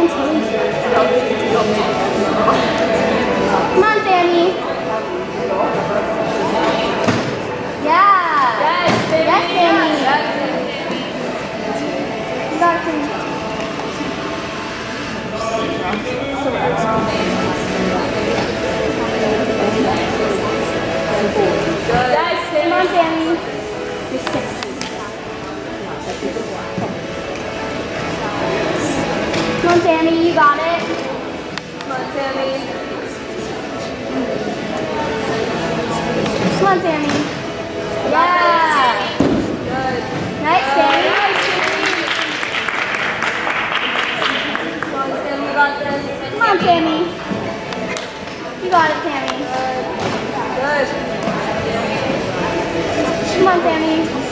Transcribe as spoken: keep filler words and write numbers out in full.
Come on, Sammy. Yeah. Yes, Sammy. Yes, Sammy. Yes. You got it, Sammy. Good. Yes, Come on, Sammy. You're six. Come on, Sammy. You got it. Come on, Sammy. Come on, Sammy. Yeah. Good. Nice, Sammy. Come on, Sammy. You got this. Come on, Sammy. You got it, Sammy. Good. Come on, Sammy.